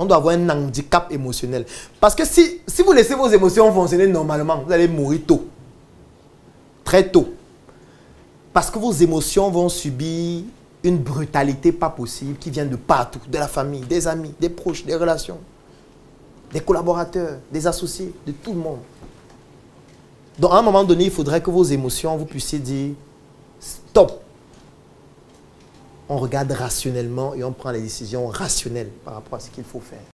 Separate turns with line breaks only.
On doit avoir un handicap émotionnel. Parce que si vous laissez vos émotions fonctionner normalement, vous allez mourir tôt. Très tôt. Parce que vos émotions vont subir une brutalité pas possible qui vient de partout, de la famille, des amis, des proches, des relations, des collaborateurs, des associés, de tout le monde. Donc à un moment donné, il faudrait que vos émotions, vous puissiez dire stop. On regarde rationnellement et on prend les décisions rationnelles par rapport à ce qu'il faut faire.